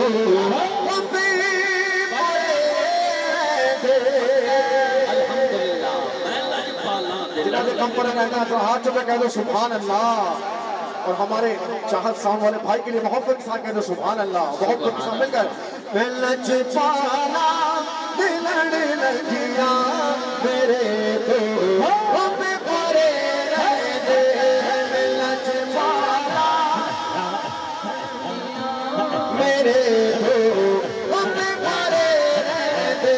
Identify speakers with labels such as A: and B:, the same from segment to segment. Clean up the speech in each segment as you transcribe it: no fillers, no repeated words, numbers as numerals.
A: کم پر رہنا تو ہاتھ چکے کہہ دو سبحان اللہ. اور ہمارے چاہت ساؤنڈ والے بھائی کے لیے محبت کے ساتھ کہہ دو سبحان اللہ. محبت کے ساتھ مل کر لچ پالا دلڑ لگیا میرے تو پرے رہ دے. لچ پالا میرے تو پرے رہ دے.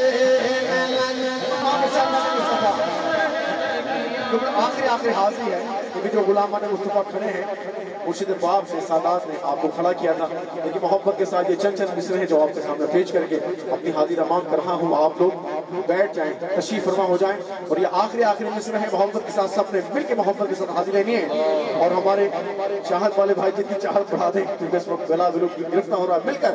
A: آخری حاضری ہے کیونکہ جو غلامان مصطفیٰ کھڑے ہیں مرشد باب سے سادات نے آپ کو کھڑا کیا تھا، لیکن محبت کے ساتھ یہ چند مصرے ہیں جو آپ کے سامنے پیش کر کے اپنی حاضری رمان کر رہا ہوں. آپ لوگ بیٹھ جائیں، تشریف فرما ہو جائیں. اور یہ آخری مصرے ہیں محبت کے ساتھ سب نے مل کے محبت کے ساتھ حاضری لینی ہے. اور ہمارے چاہت والے بھائی جتنی چاہت بڑھا دیں کیونکہ اس وقت بلا ولو کی گرفتہ ہو رہا ہے. مل کر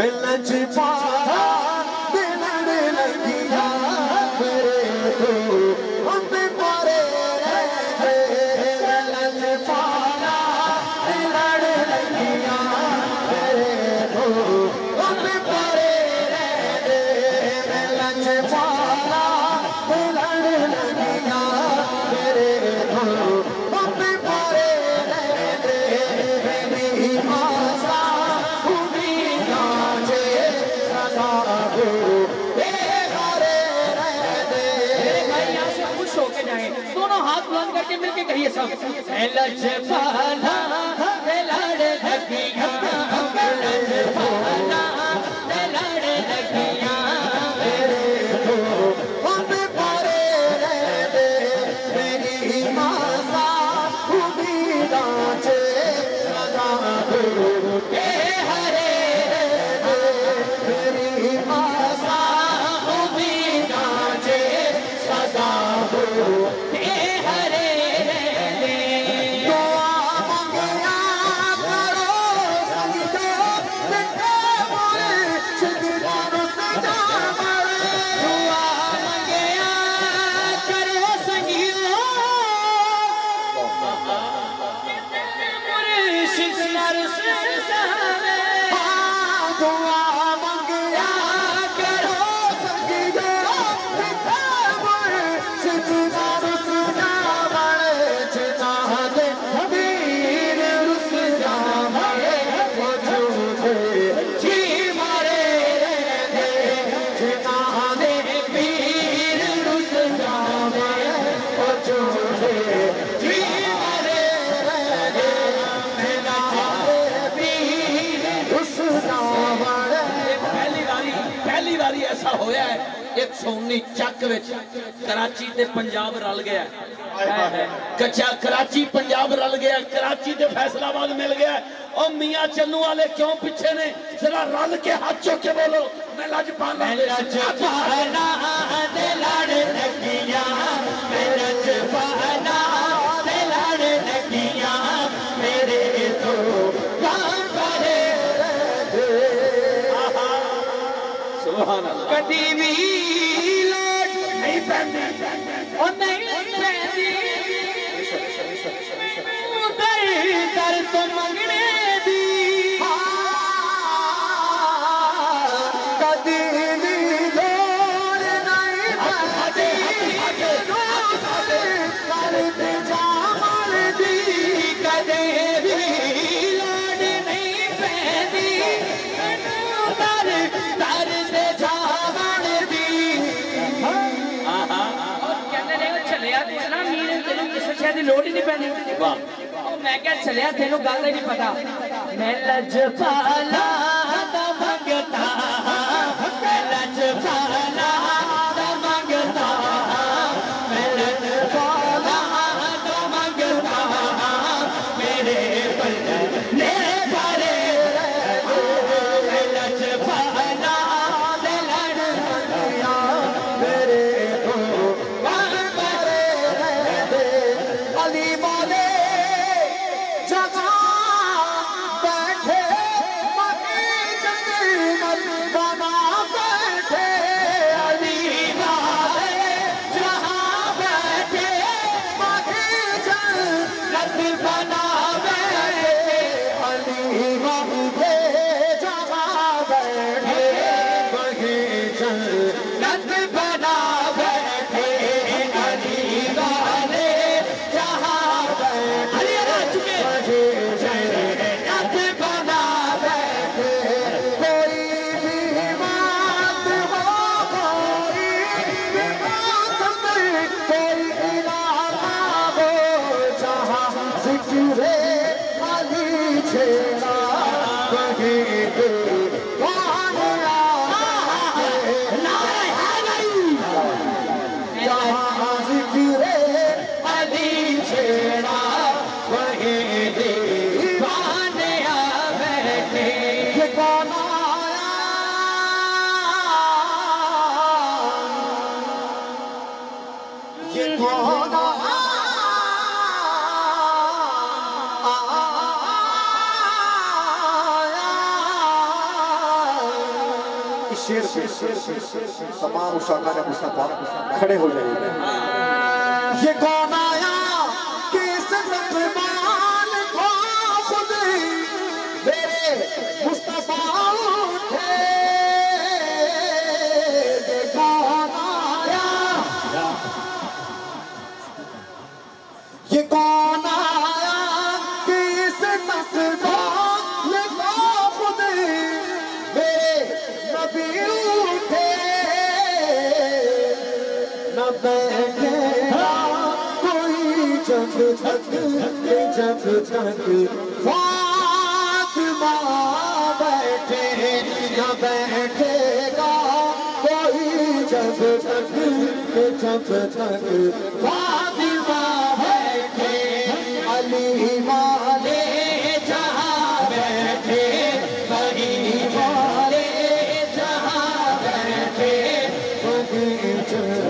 B: مل کے کہیے سب لچ پالا لڑ لگیا لچ پالا لڑ لگیا میرے تو پرے رہ دے. میری ماسا خوبی ڈانچے سزا دو اے ہرے رہ دے. میری ماسا خوبی ڈانچے سزا دو اے ہرے. ایسا ہویا ہے 119 چک وچ کراچی تے پنجاب رل گیا ہے. کچھا کراچی پنجاب رل گیا، کراچی تے فیصل آباد مل گیا ہے. اور میاں چنو والے کیوں پیچھے نے؟ ذرا رل کے ہاتھ چوک کے بولو میں لج پالا لڑ لگیا میں لج پالا لڑ لگیا میرے تو کدی بھی لوٹ نہیں پہنی اور نہیں پہنی در در تو منگنے دی. کدی بھی لوٹ نہیں پہنی کرتے جامل دی. کدی بھی لوٹ نہیں پہنی در لوڑ ہی نہیں پہنی. میں کیا چلیا تینوں گل ہی نہیں پتا. میں لج پالا دا منگتا میں لج پالا دا منگتا میں لج پالا دا منگتا میرے پلے بھرے میں لج پالا دے لڑ لگیا میرے تو علی والے جگہ بیٹھے مکی جنگل بنا بیٹھے. علی
A: شیر پہ تمام اشاعہ نے مصطفیٰ کھڑے ہو جائیں گے. یہ کون آیا کہ اس زمان کو خود میرے مصطفیٰ اٹھے. یہ کون آیا, یہ کون آیا کہ اس زمان کو خود میرے نبی اٹھے. نہ بیٹھے کوئی جب تک فاطمہ بیٹھے, نہ بیٹھے گا کوئی جب تک فاطمہ بیٹھے. علی والے جہاں بیٹھے, علی والے جہاں بیٹھے,